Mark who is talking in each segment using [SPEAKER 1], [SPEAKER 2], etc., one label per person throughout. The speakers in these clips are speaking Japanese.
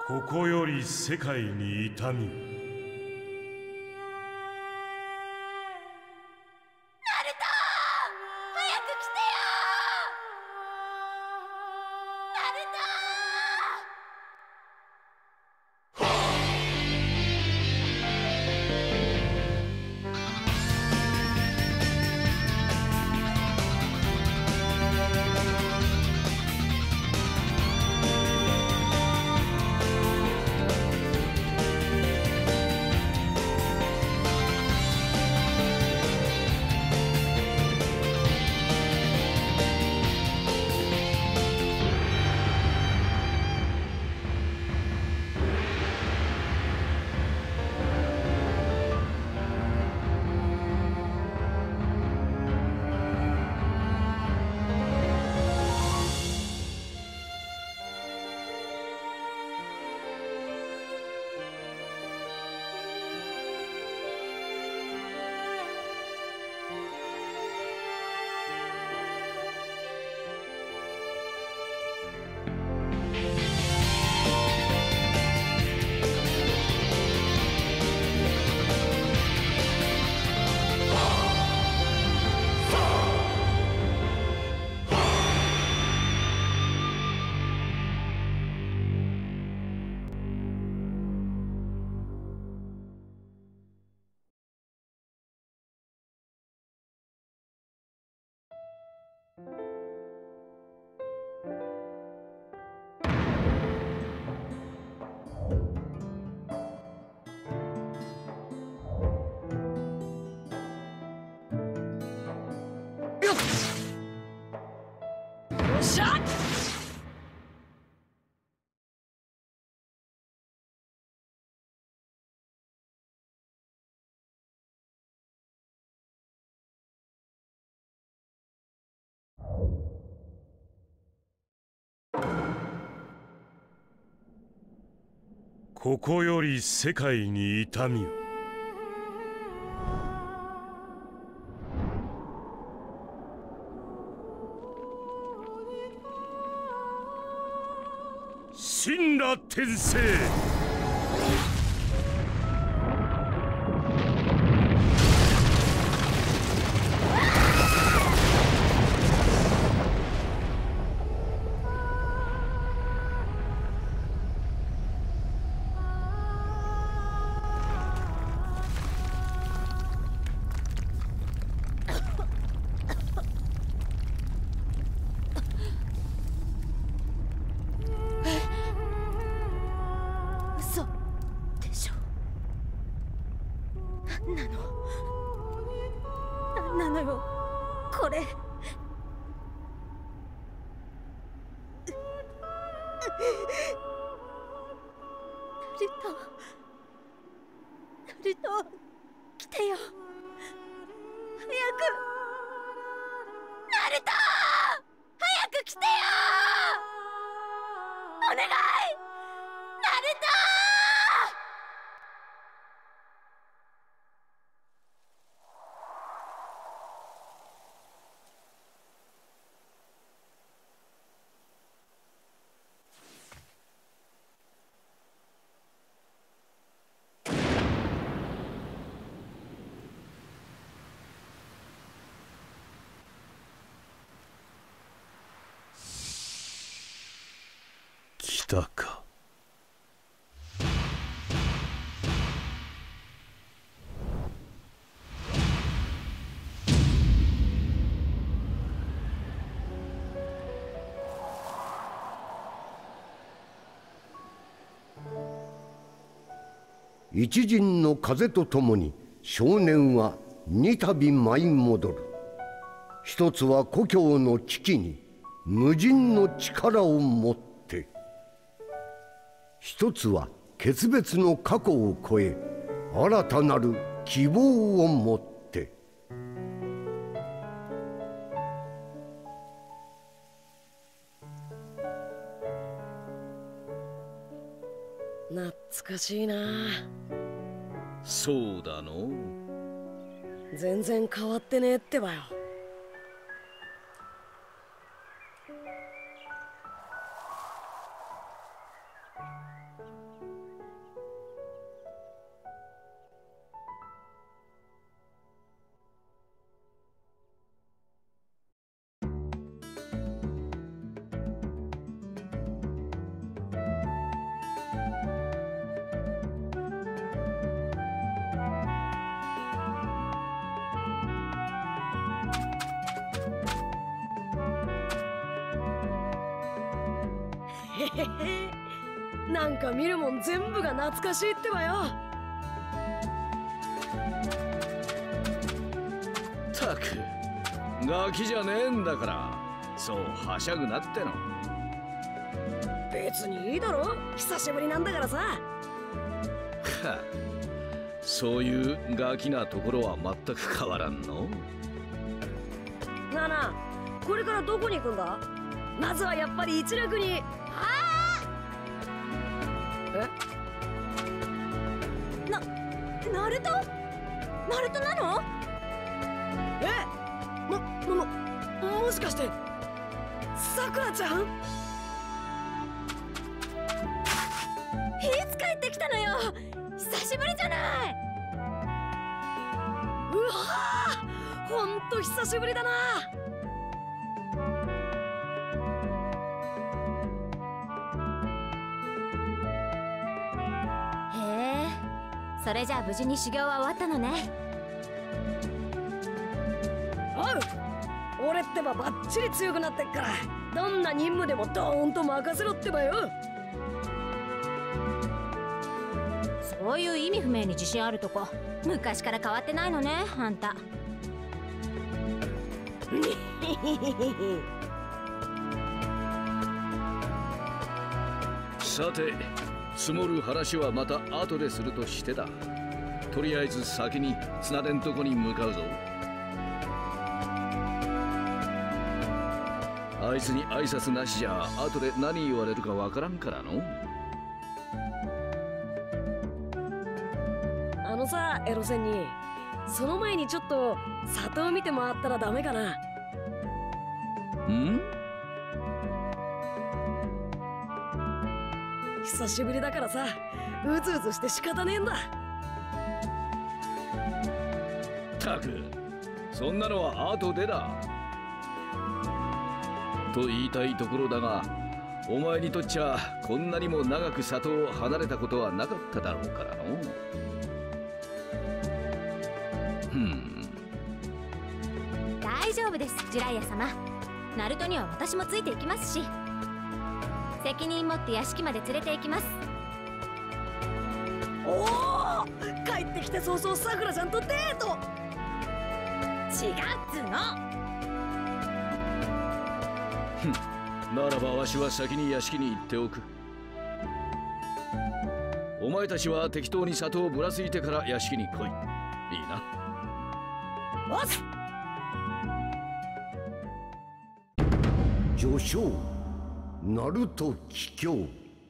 [SPEAKER 1] ここより世界に痛みを。ここより世界に痛みを。神羅転生。
[SPEAKER 2] なんなのよこれ。ナルト来てよ早く。ナルト早く来てよお願いナルト。
[SPEAKER 1] 来たか。
[SPEAKER 3] 一陣の風とともに少年は二度舞い戻る。一つは故郷の危機に無尽の力を持って、一つは決別の過去を超え新たなる希望を持って。
[SPEAKER 4] 懐かしいな。
[SPEAKER 5] そうだの。
[SPEAKER 4] 全然変わってねえってばよ。 へへへ。なんか見るもん全部が懐かしいってばよ。
[SPEAKER 5] たくガキじゃねえんだから、そうはしゃぐなっての。
[SPEAKER 4] 別にいいだろ、久しぶりなんだからさ。
[SPEAKER 5] はそういうガキなところは全く変わらんの。
[SPEAKER 4] なあなあ、これからどこに行くんだ。まずはやっぱり一楽に。
[SPEAKER 2] ナルト？ナルトなの？
[SPEAKER 4] もしかしてさくらちゃん？
[SPEAKER 2] いつ帰ってきたのよ。久しぶりじゃない。
[SPEAKER 4] うわー、ほんと久しぶりだな。
[SPEAKER 2] へえ、それじゃあ無事に修行は終わったのね。
[SPEAKER 4] おう、俺ってばバッチリ強くなってっから、どんな任務でもドーンと任せろってばよ。
[SPEAKER 2] そういう意味不明に自信あるとこ昔から変わってないのね、あんた。
[SPEAKER 5] さて、積もる話はまた後でするとしてだ。とりあえず先に綱手んとこに向かうぞ。あいつに挨拶なしじゃ後で何言われるかわからんからの。
[SPEAKER 4] あのさ、エロセンにその前にちょっと里を見て回ったらダメかな。
[SPEAKER 5] ん？
[SPEAKER 4] 久しぶりだからさ、うずうずして仕方ねえんだ。
[SPEAKER 5] たく、そんなのは後でだ。と言いたいところだが、お前にとっちゃこんなにも長く里を離れたことはなかっただろうからの。
[SPEAKER 2] 大丈夫です、ジュライア様。ナルトには私もついていきますし、責任持って屋敷まで連れて行きます。
[SPEAKER 4] おお、帰ってきて早々さくらちゃんとデート。
[SPEAKER 2] 違うっつうの。
[SPEAKER 5] ならばわしは先に屋敷に行っておく。お前たちは適当に里をぶらついてから屋敷に来い。いいな。
[SPEAKER 4] おっす。
[SPEAKER 3] 序章ナルト帰郷。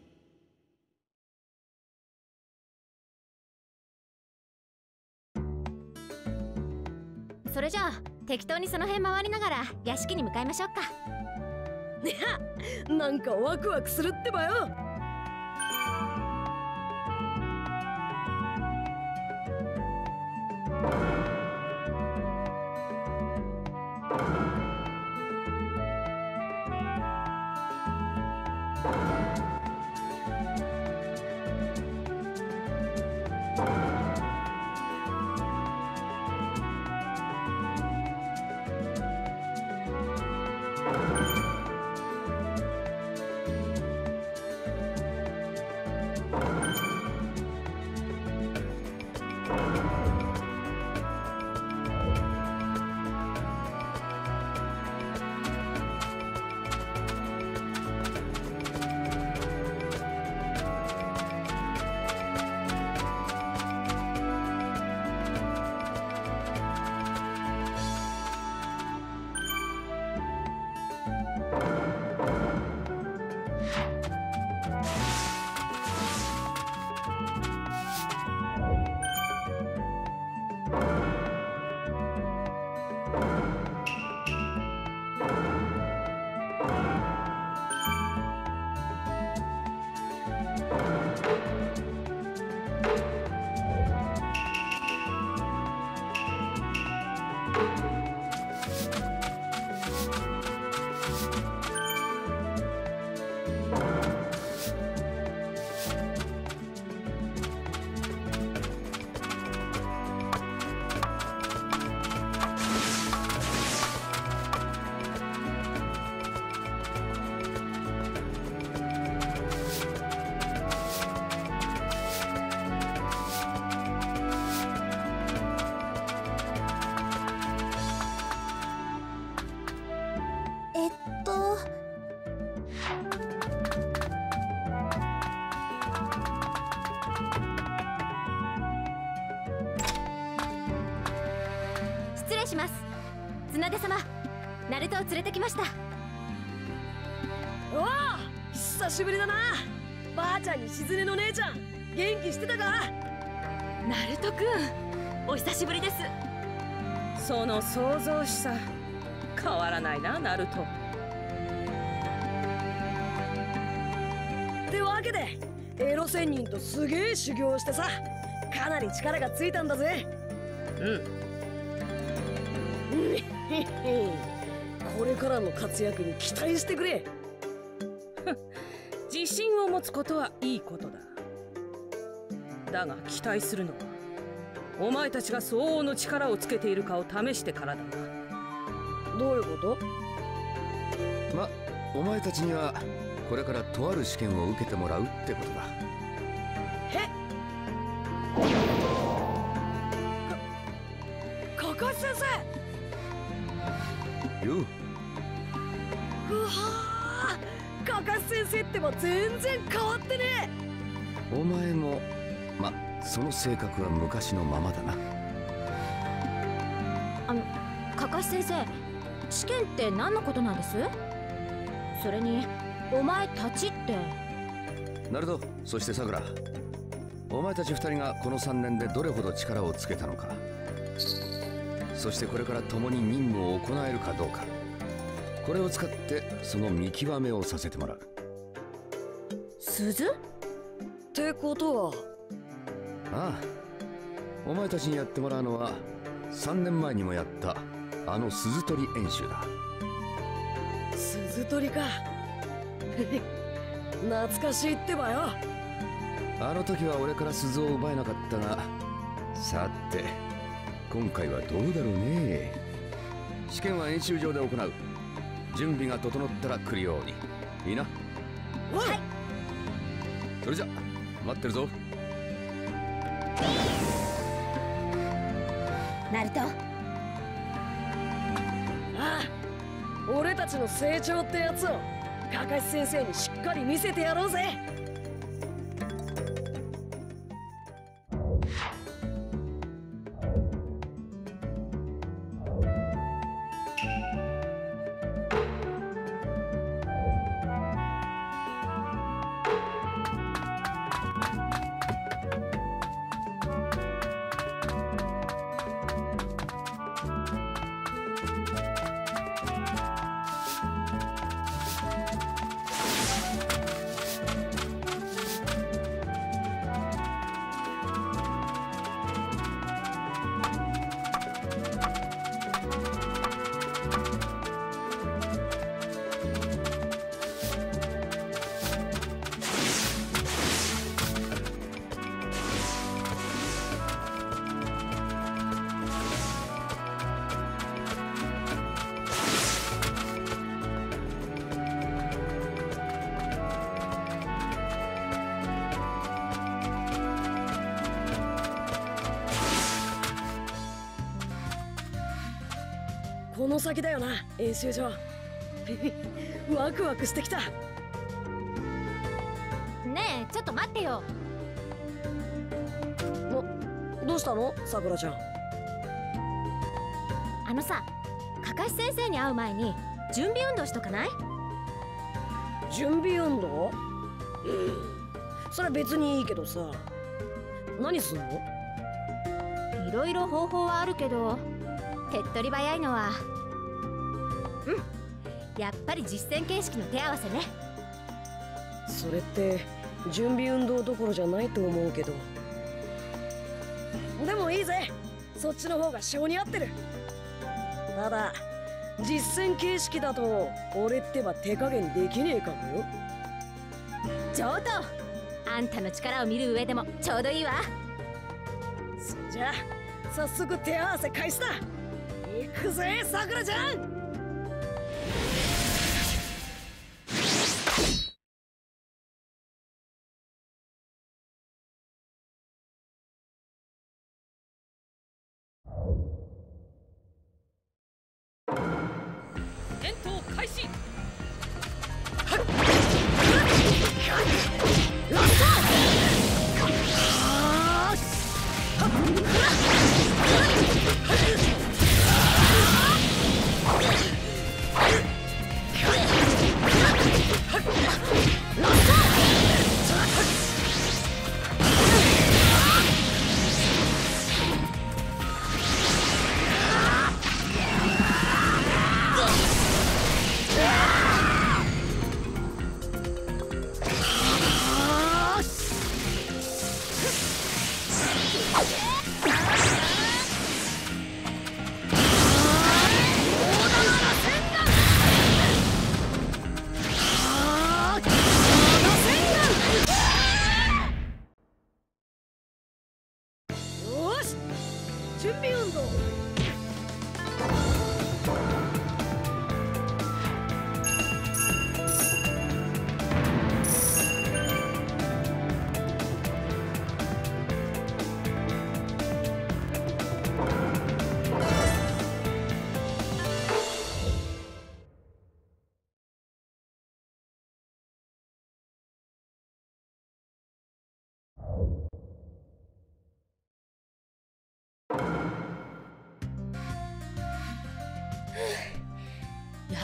[SPEAKER 2] それじゃあ適当にその辺回りながら屋敷に向かいましょうか。
[SPEAKER 4] いや、なんかワクワクするってばよ。
[SPEAKER 2] します。綱手様、ナルトを連れてきました。
[SPEAKER 4] おお、久しぶりだな。ばあちゃんにしずねの姉ちゃん、元気してたか？
[SPEAKER 6] ナルトくん、お久しぶりです。その創造しさ変わらないな、ナルト。
[SPEAKER 4] ってわけでエロ仙人とすげえ修行してさ、かなり力がついたんだぜ。これからの活躍に期待してくれ。
[SPEAKER 6] 自信を持つことはいいことだ。だが期待するのはお前たちが相応の力をつけているかを試してからだな。
[SPEAKER 4] どういうこと？
[SPEAKER 5] お前たちにはこれからとある試験を受けてもらうってことだ。
[SPEAKER 4] カカシ先生。
[SPEAKER 5] よう。
[SPEAKER 4] うわー、カカシ先生ってば全然変わってね。
[SPEAKER 5] お前もその性格は昔のままだな。
[SPEAKER 2] カカシ先生、試験って何のことなんです？それにお前たちって。
[SPEAKER 5] ナルト、そしてさくら、お前たち2人がこの3年でどれほど力をつけたのか、そしてこれから共に任務を行えるかどうか、これを使ってその見極めをさせてもらう。
[SPEAKER 2] 鈴？
[SPEAKER 4] ってことは、
[SPEAKER 5] ああ、お前たちにやってもらうのは3年前にもやったあの鈴取り演習だ。
[SPEAKER 4] 鈴取りか。懐かしいってばよ。
[SPEAKER 5] あの時は俺から鈴を奪えなかったが、さて今回はどうだろうね。試験は演習場で行う。準備が整ったら来るように。いいな。
[SPEAKER 4] はい。
[SPEAKER 5] それじゃ待ってるぞ。
[SPEAKER 2] ナルト。
[SPEAKER 4] ああ、俺たちの成長ってやつをカカシ先生にしっかり見せてやろうぜ。この先だよな、演習場。ワクワクしてきた。
[SPEAKER 2] ねえ、ちょっと待ってよ。
[SPEAKER 4] どうしたの、さくらちゃん。
[SPEAKER 2] あのさ、カカシ先生に会う前に準備運動しとかない？
[SPEAKER 4] 準備運動？それは別にいいけどさ、何すんの？
[SPEAKER 2] いろいろ方法はあるけど、手っ取り早いのはやっぱり実践形式の手合わせね。
[SPEAKER 4] それって準備運動どころじゃないと思うけど。でもいいぜ、そっちの方が性に合ってる。ただ実践形式だと俺ってば手加減できねえかもよ。
[SPEAKER 2] 上等。あんたの力を見る上でもちょうどいいわ。
[SPEAKER 4] そんじゃ早速手合わせ開始だ。行くぜ、さくらちゃん。
[SPEAKER 6] 戦闘開始。
[SPEAKER 4] こ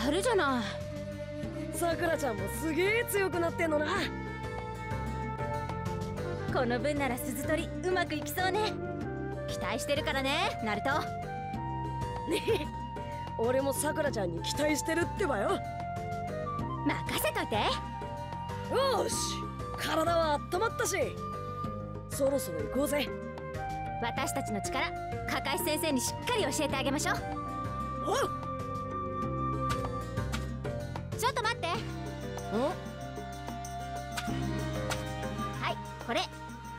[SPEAKER 2] やるじゃない。
[SPEAKER 4] さくらちゃんもすげえ強くなってんのな。
[SPEAKER 2] この分なら鈴取りうまくいきそうね。期待してるからね、ナルト。
[SPEAKER 4] ねえ、俺もさくらちゃんに期待してるってばよ。
[SPEAKER 2] 任せといて。
[SPEAKER 4] よーし、体は温まったし、そろそろ行こうぜ。
[SPEAKER 2] 私たちの力、カカシ先生にしっかり教えてあげましょう。
[SPEAKER 4] おう。
[SPEAKER 2] ちょっと待って。はい、これ。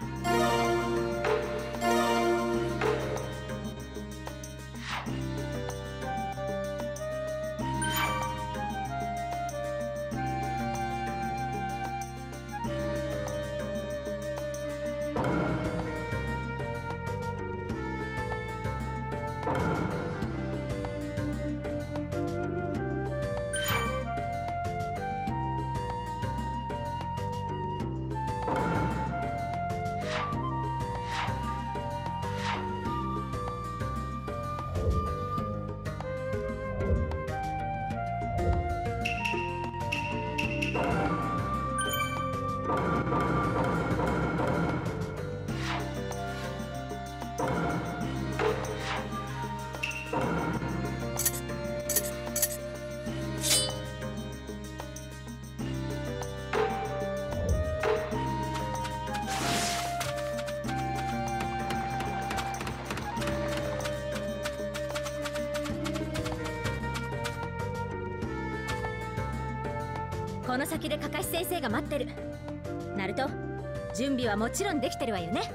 [SPEAKER 2] この先でカカシ先生が待ってる。ナルト、準備はもちろんできてるわよね。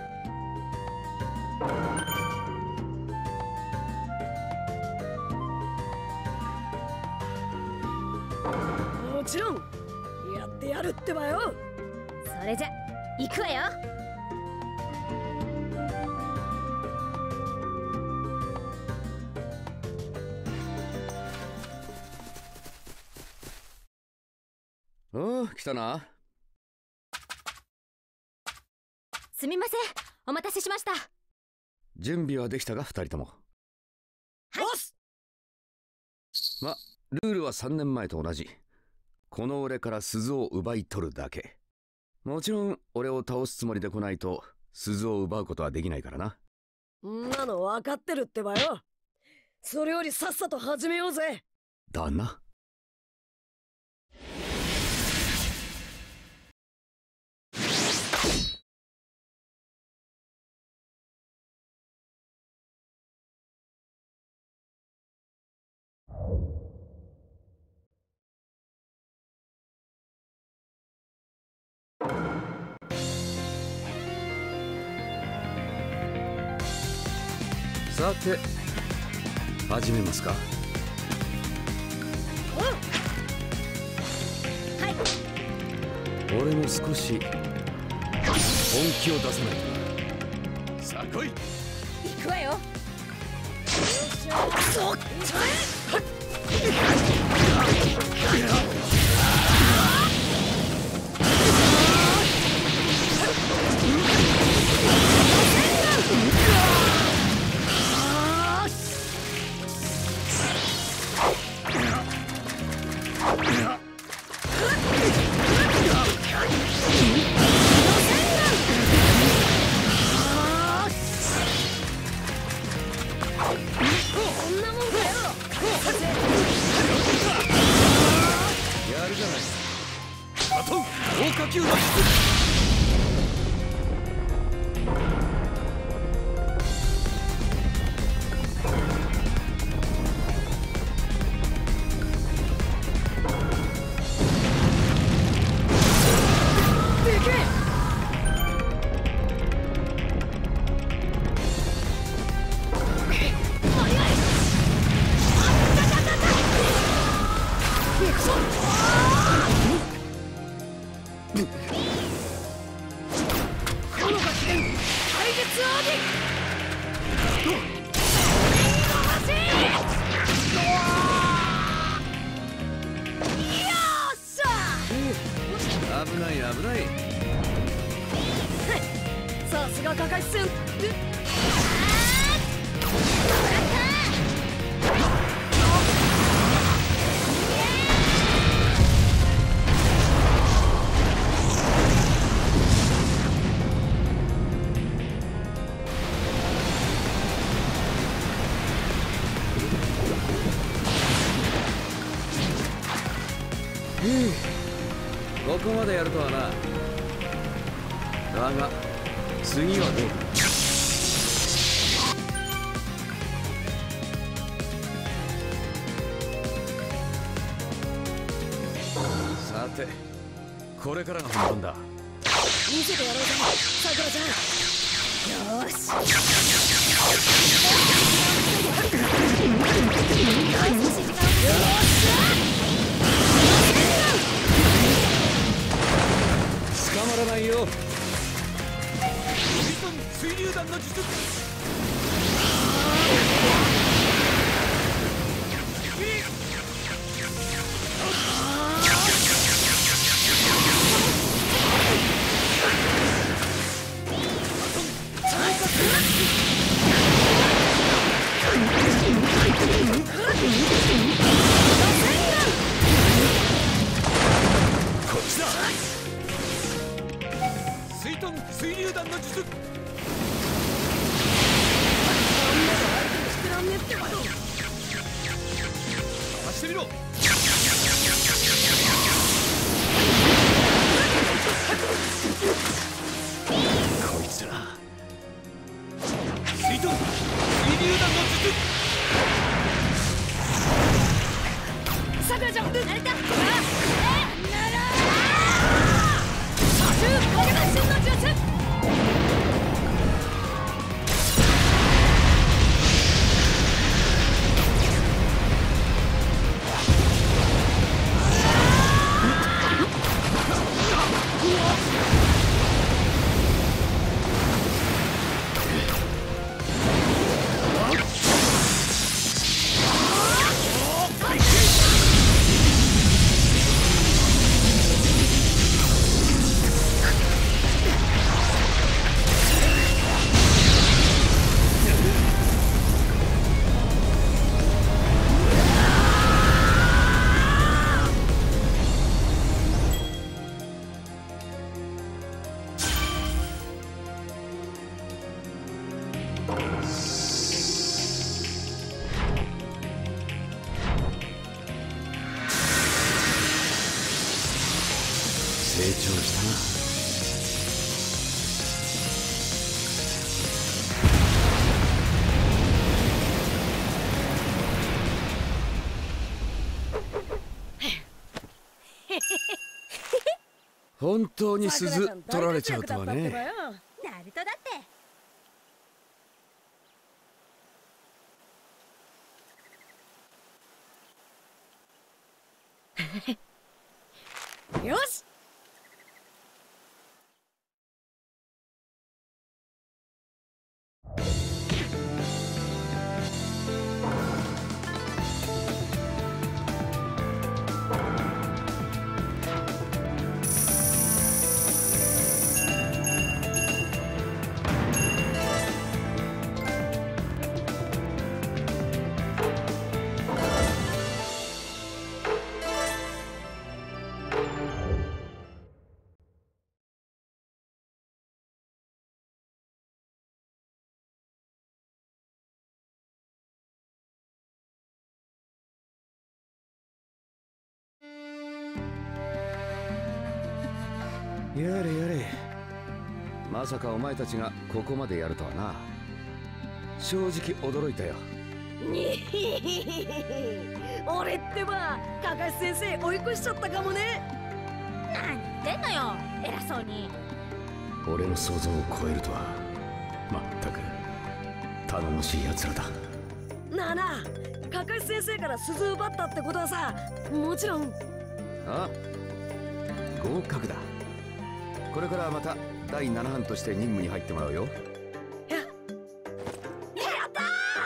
[SPEAKER 4] もちろんやってやるってばよ。
[SPEAKER 2] それじゃ行くわよ。
[SPEAKER 5] おう、来たな。
[SPEAKER 2] すみません、お待たせしました。
[SPEAKER 5] 準備はできたが、二人とも。
[SPEAKER 4] はい。
[SPEAKER 5] ま、ルールは3年前と同じ。この俺から鈴を奪い取るだけ。もちろん俺を倒すつもりで来ないと鈴を奪うことはできないからな。
[SPEAKER 4] んなの分かってるってばよ。それよりさっさと始めようぜ。
[SPEAKER 5] だな。さて、始めますか。
[SPEAKER 2] はい。
[SPEAKER 5] 俺も少し本気を出さないとな。さあ来い。
[SPEAKER 2] 行くわよ。
[SPEAKER 4] よっしゃ。そっち
[SPEAKER 5] 危ない危ない。
[SPEAKER 4] さすがカカシ先生。
[SPEAKER 2] よ
[SPEAKER 5] こまでやるとはな。だが次はどうだ。さてこれからが本番だ。
[SPEAKER 4] 見せてやろうぜさくらちゃん。よーし
[SPEAKER 5] 捕まらないよ。
[SPEAKER 1] 水流弾の術。
[SPEAKER 5] こっちだ。
[SPEAKER 1] 水流弾の術。
[SPEAKER 4] してらんねってばよ。
[SPEAKER 1] 回してみろ。
[SPEAKER 5] こいつら
[SPEAKER 1] 水流弾の術。
[SPEAKER 4] さくらちゃん、
[SPEAKER 2] ナルト、なら左中影出しの術。
[SPEAKER 5] 成長したな。本当に鈴取られちゃうとはね。
[SPEAKER 2] ナルトだって。
[SPEAKER 4] よし
[SPEAKER 5] やれやれ。まさかお前たちがここまでやるとはな。正直驚いたよ。
[SPEAKER 4] にひひひひ俺ってばかかし先生追い越しちゃったかもね。
[SPEAKER 2] 何言ってんのよ、偉そうに。
[SPEAKER 5] 俺の想像を超えるとは。まったく頼もしい奴らだ。
[SPEAKER 4] なあなあ、かかし先生から鈴奪ったってことはさ、もちろん。
[SPEAKER 5] ああ、合格だ。これからはまた第7班として任務に入ってもらうよ。
[SPEAKER 4] やった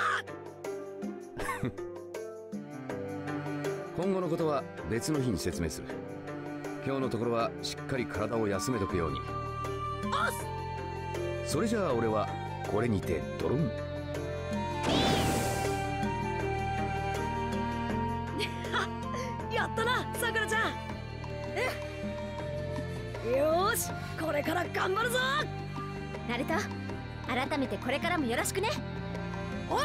[SPEAKER 4] ー
[SPEAKER 5] 今後のことは別の日に説明する。今日のところはしっかり体を休めとくように。それじゃあ俺はこれにてドロン。
[SPEAKER 4] やったなさくらちゃん。よーしこれから頑張るぞ。
[SPEAKER 2] ナルト、改めてこれからもよろしくね。
[SPEAKER 4] おう。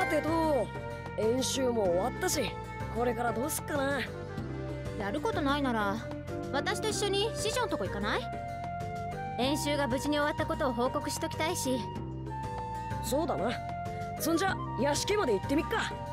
[SPEAKER 4] てと、演習も終わったし、これからどうすっかな。
[SPEAKER 2] やることないなら私と一緒に師匠のとこ行かない？演習が無事に終わったことを報告しときたいし。
[SPEAKER 4] そうだな。そんじゃ屋敷まで行ってみっか。